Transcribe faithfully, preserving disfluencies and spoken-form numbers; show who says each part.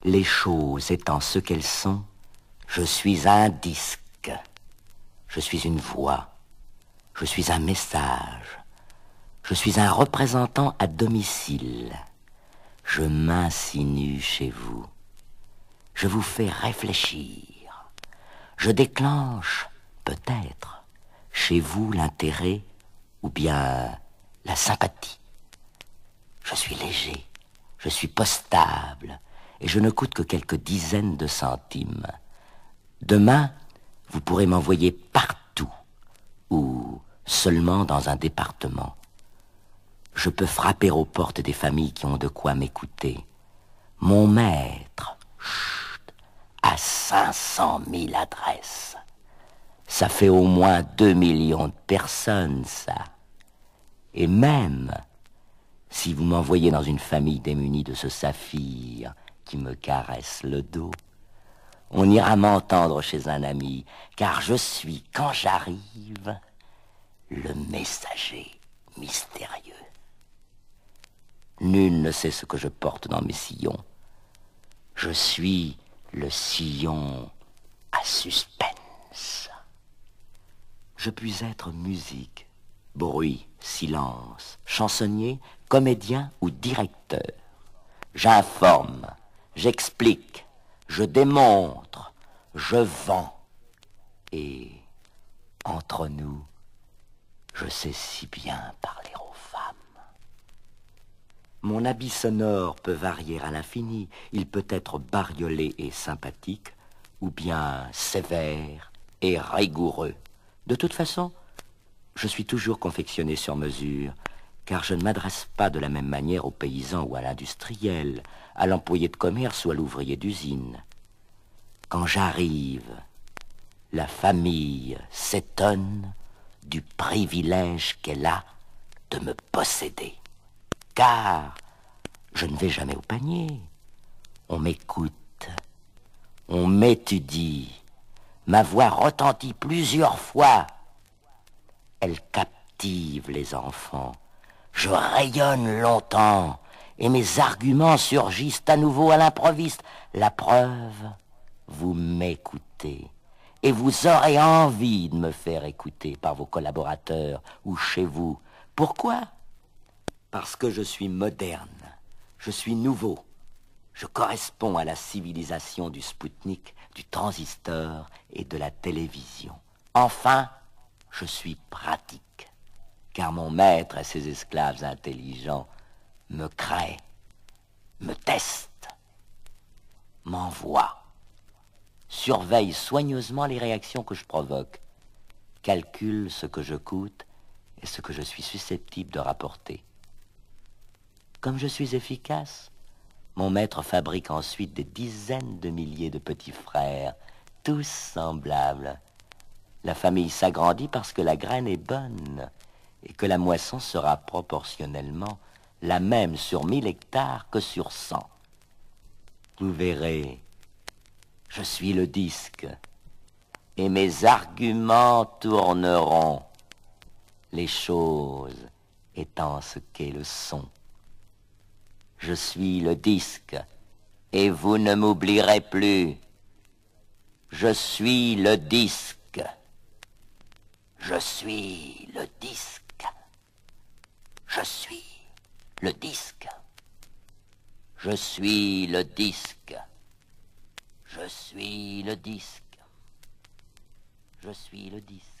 Speaker 1: Les choses étant ce qu'elles sont, je suis un disque, je suis une voix, je suis un message, je suis un représentant à domicile. Je m'insinue chez vous, je vous fais réfléchir, je déclenche, peut-être, chez vous l'intérêt ou bien la sympathie. Je suis léger, je suis postable, et je ne coûte que quelques dizaines de centimes. Demain, vous pourrez m'envoyer partout, ou seulement dans un département. Je peux frapper aux portes des familles qui ont de quoi m'écouter. Mon maître, chut, a cinq cent mille adresses. Ça fait au moins deux millions de personnes, ça. Et même, si vous m'envoyez dans une famille démunie de ce saphir qui me caresse le dos, on ira m'entendre chez un ami, car je suis, quand j'arrive, le messager mystérieux. Nul ne sait ce que je porte dans mes sillons. Je suis le sillon à suspense. Je puis être musique, bruit, silence, chansonnier, comédien ou directeur. J'informe, j'explique, je démontre, je vends. Et entre nous, je sais si bien parler aux femmes. Mon habit sonore peut varier à l'infini. Il peut être bariolé et sympathique, ou bien sévère et rigoureux. De toute façon, je suis toujours confectionné sur mesure, car je ne m'adresse pas de la même manière au paysan ou à l'industriel, à l'employé de commerce ou à l'ouvrier d'usine. Quand j'arrive, la famille s'étonne du privilège qu'elle a de me posséder. Car je ne vais jamais au panier. On m'écoute, on m'étudie. Ma voix retentit plusieurs fois. Elle captive les enfants. Je rayonne longtemps et mes arguments surgissent à nouveau à l'improviste. La preuve, vous m'écoutez et vous aurez envie de me faire écouter par vos collaborateurs ou chez vous. Pourquoi ? Parce que je suis moderne, je suis nouveau. Je corresponds à la civilisation du Spoutnik, du transistor et de la télévision. Enfin, je suis pratique, car mon maître et ses esclaves intelligents me créent, me testent, m'envoient, surveillent soigneusement les réactions que je provoque, calculent ce que je coûte et ce que je suis susceptible de rapporter. Comme je suis efficace, mon maître fabrique ensuite des dizaines de milliers de petits frères, tous semblables. La famille s'agrandit parce que la graine est bonne et que la moisson sera proportionnellement la même sur mille hectares que sur cent. Vous verrez, je suis le disque et mes arguments tourneront, les choses étant ce qu'est le son. Je suis le disque, et vous ne m'oublierez plus. Je suis le disque. Je suis le disque. Je suis le disque. Je suis le disque. Je suis le disque. Je suis le disque.